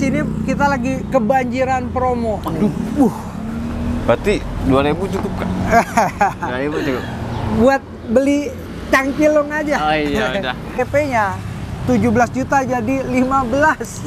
sini kita lagi kebanjiran promo. Aduh. Berarti 2.000 cukup kan? 2.000 cukup. Buat beli cangkilung aja. Oh iya udah. DP-nya 17 juta jadi 15.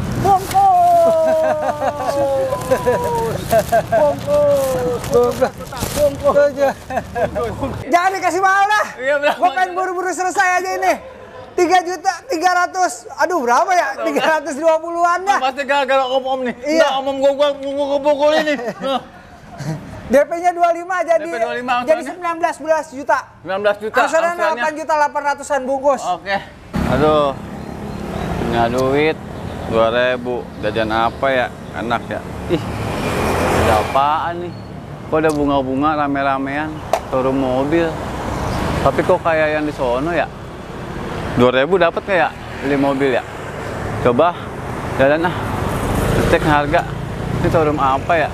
Jangan dikasih mahal dah. Iya, berapa? Gua pengen buru-buru selesai aja ini. 3.300.000. Aduh, berapa ya? 320-an dah. Pasti gara-gara om-om nih. Iya. Nah, om gua pukul ini. DP-nya 25 jadi DP 25, jadi angsurannya? 19 juta. 19 juta. Angsurannya 8.800.000 bungkus. Oke. Aduh. Punya duit 2.000. Jajan apa ya? Enak ya. Ih. Ada apaan nih? Kok ada bunga-bunga rame-ramean? Showroom mobil. Tapi kok kayak yang di sono ya? 2.000 dapat kayak beli mobil ya? Coba jalan cek harga. Ini showroom apa ya?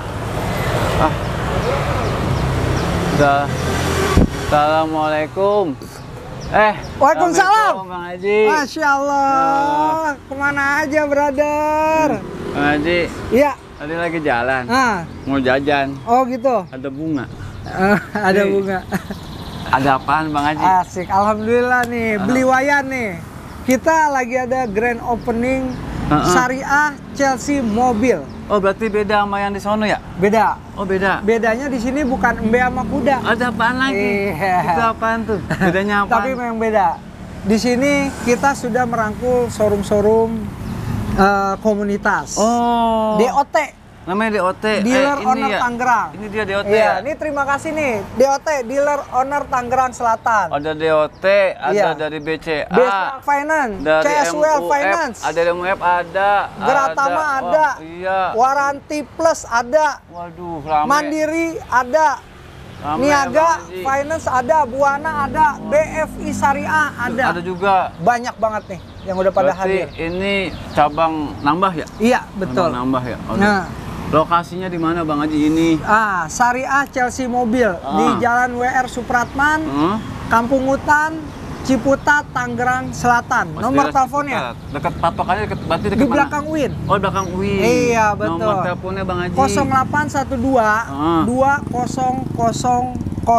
Assalamualaikum. Waalaikumsalam. Bang Haji. Masya Allah. Kemana aja, brother? Bang Haji. Iya. Tadi lagi jalan. Mau jajan. Oh gitu. Ada bunga. Ada bunga. Ada apaan Bang Haji? Asik. Alhamdulillah nih. Beli wayan nih. Kita lagi ada grand opening Syariah Chelsea mobil. Oh berarti beda sama yang di sono ya? Beda. Oh beda. Bedanya di sini bukan embe sama kuda. Ada apaan lagi? Iya. Itu apaan tuh? Bedanya apaan? Tapi memang beda. Di sini kita sudah merangkul showroom-showroom komunitas. Oh. DOT. Namanya DOT. Dealer ini Owner ya? Tangerang. Ini dia DOT Iya, ya? ini terima kasih nih. DOT, Dealer Owner Tangerang Selatan. Ada DOT, ada Iya. dari BCA. Best Finance, Dari CSWL MUF, Finance. ada MUF ada. Geratama ada. Oh, iya. Waranti Plus ada. Waduh, rame. Mandiri ada. Rame, Niaga Bang Haji. Finance ada, Buana ada, BFI Syariah ada. Ada juga. Banyak banget nih yang udah pada Berarti hadir. ini cabang nambah ya? Iya, betul. Cabang nambah ya. Oh, Nah, lokasinya di mana Bang Haji ini? Syariah Chelsea Mobil di Jalan WR Supratman, Kampung Hutan, Ciputat, Tangerang Selatan. Nomor teleponnya dekat patokannya berarti dekat di mana? belakang Win. Oh, belakang Win. Iya, betul. Nomor teleponnya Bang Haji. 0812 2000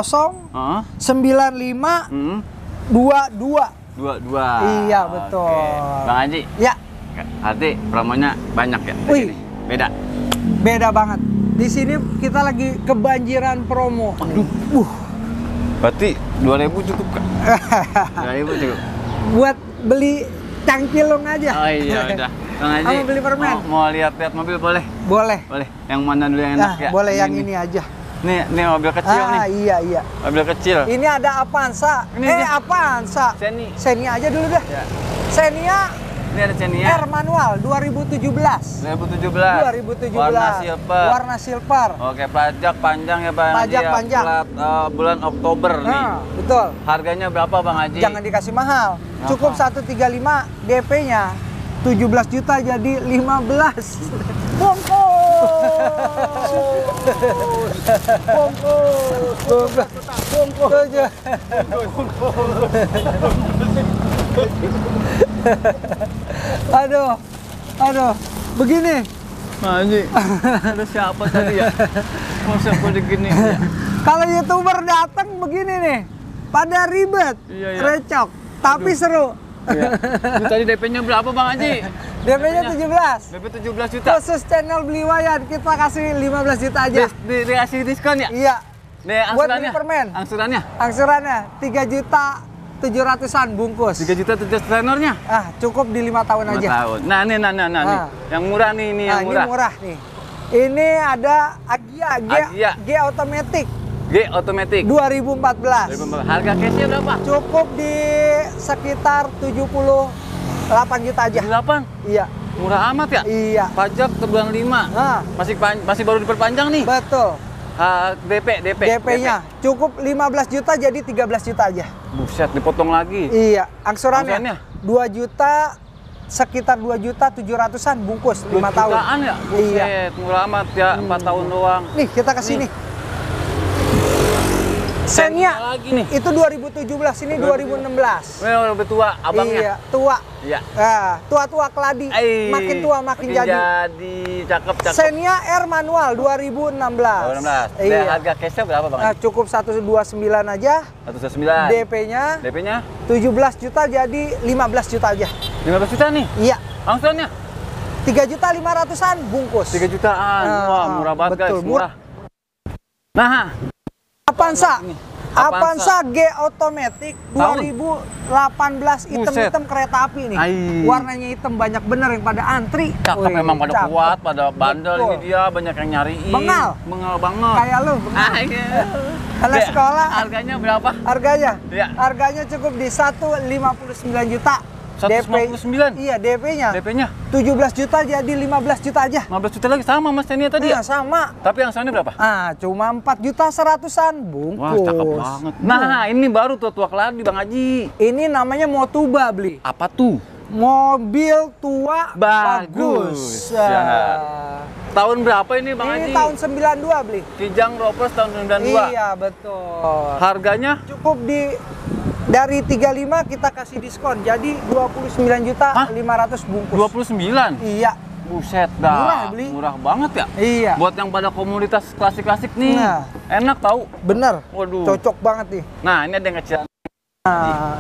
95 22. 22. Iya, betul. Oke. Bang Haji. Ya, Berarti promonya banyak ya di Wih. sini? Beda. beda banget. Di sini kita lagi kebanjiran promo. Aduh. Berarti 2.000 cukup kan? 2.000 cukup. Buat beli cangkilung aja. Oh iya udah. Bang Haji. Sama beli permen. Mau lihat-lihat mobil boleh? Boleh. Boleh. Yang mana dulu yang enak Nah, ya? boleh yang ini aja. Nih mobil kecil nih. Iya. Mobil kecil. Ini ada Avanza. Ini dia. Avanza. Xenia. Xenia aja dulu dah. Ya. Xenia Ini ada Xenia. R manual 2017. 2017. Warna silver. Warna silver. Oke, pajak panjang ya Bang Pajak Haji. panjang. Bulan Oktober nih. Betul. Harganya berapa Bang Haji? Jangan dikasih mahal. Cukup 135 DP-nya 17 juta jadi 15. Aduh, begini. Haji. Ada siapa tadi ya? Masa aku digini ya? Kalau YouTuber datang begini nih, pada ribet, Iya. recok, tapi seru. Iya. Ini tadi DP-nya berapa Bang Haji? DP-nya 17. DP 17 juta. Khusus channel Beli Wayan, kita kasih 15 juta aja. Dikasih diskon ya? Iya. Buat beli Angsurannya? permen. Angsurannya? Angsurannya 3 juta 700-an bungkus. 3 juta tenornya? Cukup di 5 tahun 5 aja. tahun. Nah, nih. Yang murah nih, ini yang murah. Ini murah nih. Ini ada Agya G Automatic G Automatic 2014. Harga cashnya berapa? Cukup di sekitar 78 juta aja. 8? Iya. Murah amat ya? Iya. Pajak terbulan 5. Masih baru diperpanjang nih. Betul. DP. DP-nya cukup 15 juta jadi 13 juta aja. Buset, dipotong lagi. Iya, angsurannya Angsurannya? 2 juta, sekitar 2 juta 700-an bungkus 5 tahun. Jutaan ya? Buset, Iya. murah amat ya, 4 tahun doang. Nih, kita ke sini. Xenia lagi nih. itu 2017, ini 2016. Lebih tua abangnya. Iya, tua. Iya. Tua-tua keladi. Ai, Makin tua makin jadi. Cakep. Xenia R manual 2016. 2016. Iya. Harga cashnya berapa Bang? Cukup 129 aja. 109. DP-nya DP-nya 17 juta jadi 15 juta aja. 15 juta nih. Iya. Angsurannya 3.500.000-an bungkus. 3 jutaan. Wah, murah banget betul, guys, murah. Nah, Avanza. Avanza. Avanza G Automatic 2018 hitam-hitam kereta api nih. Warnanya hitam, banyak bener yang pada antri. Cakep memang, pada cakep. kuat, pada bandel. Betul. Ini dia banyak yang nyariin. Bengal banget. Kayak lu, bengal. Iya. Anak sekolah. Harganya berapa? Harganya? Iya. Harganya cukup di 159 juta. 159? Iya, DP-nya. DP-nya 17 juta jadi 15 juta aja. 15 juta lagi sama Mas Xenia tadi ya? Iya, sama. Tapi angsurannya berapa? Cuma 4 juta 100-an bungkus. Wah, cakep banget. Nah, ini baru tua-tua keladi Bang Haji. Ini namanya Motuba, beli. Apa tuh? Mobil tua bagus. Tahun berapa ini Bang Ini Haji? tahun 92, beli. Kijang Ropers tahun 92. Iya, betul. Harganya? Cukup dari 35 kita kasih diskon. Jadi 29 juta Hah? 500 bungkus. 29? Iya. Buset dah. Murah, beli. Murah banget ya? Iya. Buat yang pada komunitas klasik-klasik nih. Nah. Enak tahu. Bener. Waduh. Cocok banget nih. Nah, ini ada yang kecil. Nah,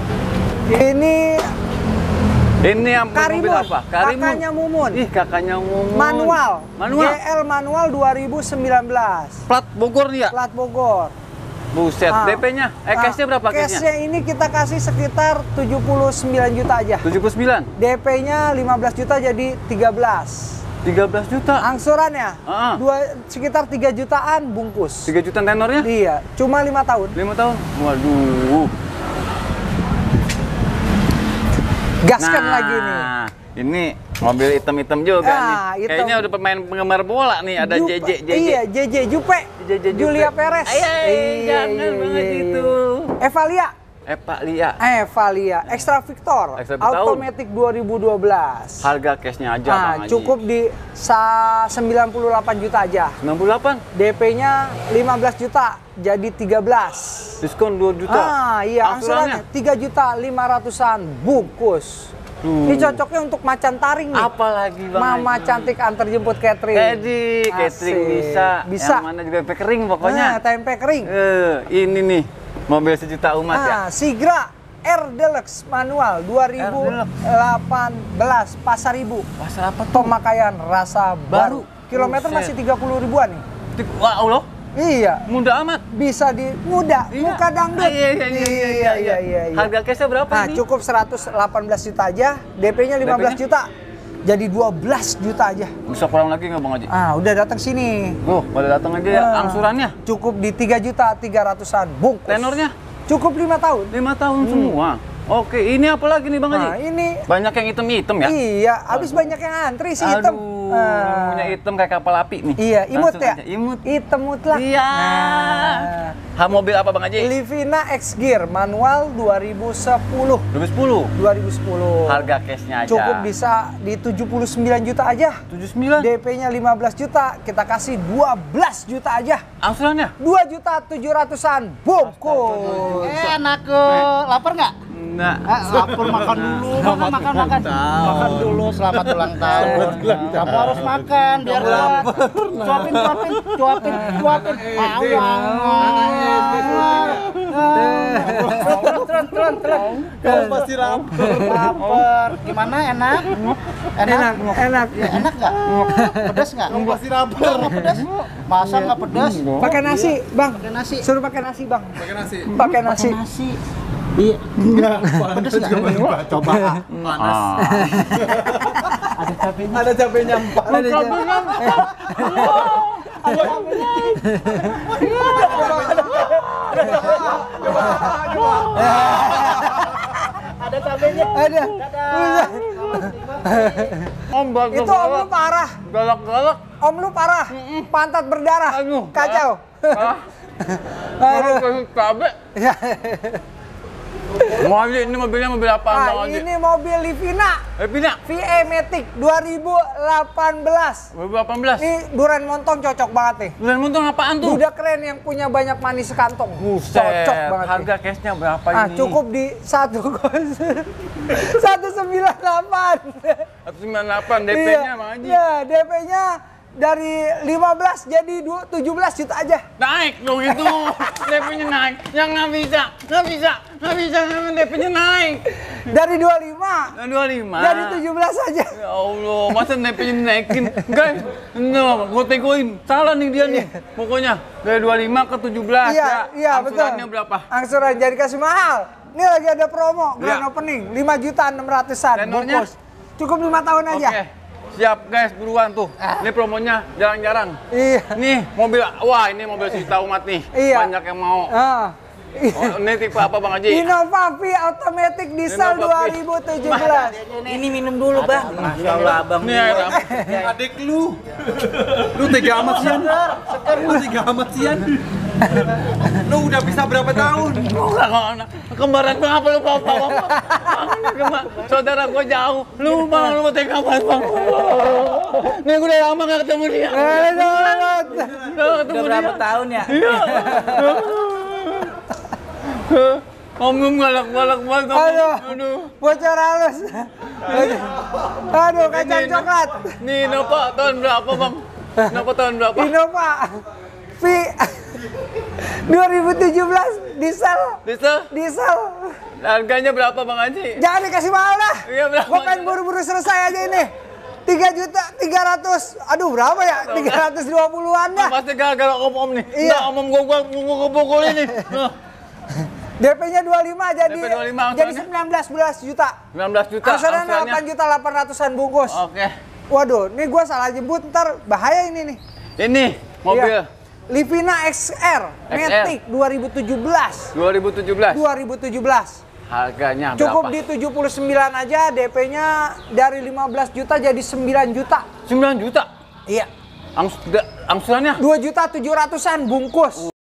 ini Ini yang mobil Karimun. apa? Karimun. Kakaknya Mumun. Ih, kakaknya Mumun. Manual. Manual. GL manual 2019. Plat Bogor nih ya? Plat Bogor. Buset, DP-nya? Cashnya berapa cashnya? Cashnya ini kita kasih sekitar 79 juta aja. 79? DP-nya 15 juta jadi 13. 13 juta? Angsurannya sekitar 3 jutaan bungkus. 3 juta tenornya? Iya, cuma 5 tahun. 5 tahun? Waduh. Gaskan lagi nih. Ini mobil hitam-hitam juga nih. hitam. Kayaknya udah pemain penggemar bola nih, ada JJ. Iya, JJ Jupe. Julia Perez. Jangan banget itu. Evalia. Evalia. Extra Victor. Automatic 2012. Harga cashnya aja Bang Haji. Cukup di 98 juta aja. 98? DP-nya 15 juta jadi 13. Diskon 2 juta. Iya, angsurannya 3 juta 500-an bungkus. Ini cocoknya untuk macan taring nih. Apalagi Bang Mama Haji. cantik antar jemput catering. Jadi catering bisa. Yang mana juga tempe kering pokoknya. Tempe kering. Ini nih mobil sejuta umat ya. Sigra R Deluxe manual 2018 Pasar Ibu. Pasar apa tuh? Pemakaian rasa baru. Kilometer masih 30 ribuan nih. Wah, Allah. Iya. Mudah amat. Bisa di muda, muka dangdut. Iya. Harga cashnya berapa ini? Cukup 118 juta aja, DP-nya 15 juta. Jadi 12 juta aja. Bisa kurang lagi nggak Bang Haji? Udah datang sini. Pada datang aja ya. Angsurannya? Cukup di 3 juta 300-an bungkus. Tenornya? Cukup 5 tahun. 5 tahun semua. Oke, ini apa lagi nih Bang Haji? Ini banyak yang hitam-hitam ya? Iya, habis banyak yang antri sih hitam. Punya hitam kayak kapal api nih. Iya, imut Langsung ya? aja. Imut. Hitam mutlak. Iya. Mobil apa Bang Haji? Livina X Gear manual 2010. 2010. Harga cashnya aja. Cukup bisa di 79 juta aja. 79? DP-nya 15 juta, kita kasih 12 juta aja. Angsurannya? 2 juta 700-an bungkus. Enak, lapar nggak? Enggak. Lapar makan dulu, makan. Makan dulu, selamat ulang tahun. Kamu harus makan biar kuat. Cuapin. Telan. Kamu pasti Lapar. Gimana, enak? Enak. Ya, enak nggak? Pedas nggak? Kamu pasti lapar. Pedas? Masa nggak pedas? Pakai nasi, Bang. Pakai nasi. Suruh pakai nasi, Bang. Pakai nasi. Pakai nasi. Nasi. Iya. Enggak. Pedas nggak? Coba. Panas. Ada cabenya. Ada cabenya 4. Ada cabenya. Ada cabenya. Ada. Om, Itu om lu parah. Galak-galak. Om lu parah. Pantat berdarah. Kacau. Aduh, kasih cabe. Ini mobilnya mobil apaan Bang Haji? Ini mobil Livina Livina VE Matic 2018. 2018. Ini durian montong cocok banget nih. Durian montong apaan tuh? Udah keren yang punya banyak manis sekantong. Buset, Cocok banget. harga cashnya berapa ini? Cukup di 198. 198 DP-nya Bang Haji. Iya, DP-nya dari 15 jadi 17 juta aja. Naik dong itu. DP-nya naik. Yang nggak bisa DP-nya naik. Dari 25 25. jadi 17 aja. Ya Allah, masa DP-nya naikin? Guys, no, gue tegoin. Salah nih dia nih. Pokoknya dari 25 ke 17 Iya, iya betul. Angsurannya berapa? Angsuran jadi kasih mahal. Ini lagi ada promo grand Iya. opening 5.600.000 Tenornya? bungkus. Cukup 5 tahun aja. Oke. Siap guys, buruan tuh. Ini promonya jarang-jarang. Iya. Nih mobil, wah ini mobil Sita Umat nih. Iya. Banyak yang mau. Ah. Oh, ini tipe apa Bang Haji? Innova V Automatic Diesel Innova V. 2017. Ini minum dulu, Bang. Masya Allah, Abang. Nih air apa? Adik lu. Lu tega amat sian. Lu tega amat sian. Lu udah bisa berapa tahun? Kembaran gua apa lu bawa-bawa? Saudara gua jauh. Lu bang, lu tega banget bang. Nih gua udah lama gak ketemu dia. Udah berapa tahun ya? Iya. Om galak-galak banget. Aduh. Bocor halus. Aduh, kacang coklat. Nih Innova tahun berapa bang? Innova tahun berapa? Innova V 2017 diesel. Diesel. Harganya berapa Bang Haji? Jangan dikasih mahal dah. Iya, berapa? Gua pengen buru-buru selesai aja ini. 3.300.000. Aduh, berapa ya? 320-an dah. Pasti gara-gara om-om nih. Iya. Nggak, om gua pukul ini. DP-nya 25 jadi DP 25, jadi angsurannya? 19 juta. 19 juta. Angsurannya 8.800.000 bungkus. Oke. Waduh, ini gua salah jemput ntar bahaya ini nih. Ini mobil Iya. Livina XR Matic 2017. 2017. Harganya Cukup berapa? di 79 aja, DP-nya dari 15 juta jadi 9 juta. 9 juta. Iya. Angsurannya? 2.700.000-an bungkus.